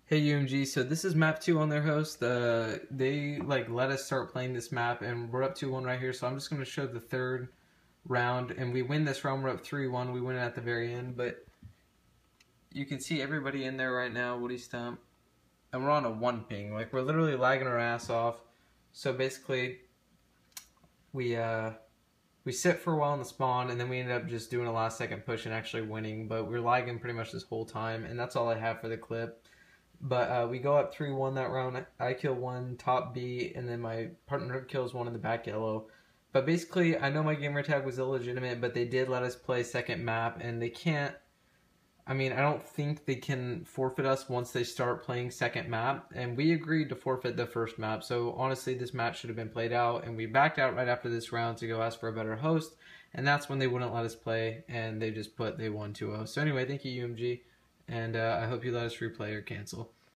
Hey UMG, so this is map 2 on their host. They let us start playing this map and we're up 2-1 right here, so I'm just going to show the third round and we win this round. We're up 3-1. We win it at the very end, but you can see everybody in there right now. Woody Stump. And we're on a 1 ping. Like, we're literally lagging our ass off. So basically we sit for a while in the spawn and then we ended up just doing a last second push and actually winning, but we're lagging pretty much this whole time, and that's all I have for the clip. But we go up 3-1 that round. I kill one top B, and then my partner kills one in the back yellow. But basically, I know my gamer tag was illegitimate, but they did let us play second map, and they can't. I mean, I don't think they can forfeit us once they start playing second map, and we agreed to forfeit the first map. So honestly, this match should have been played out, and we backed out right after this round to go ask for a better host, and that's when they wouldn't let us play, and they just put they won 2-0. So anyway, thank you UMG, and I hope you let us replay or cancel.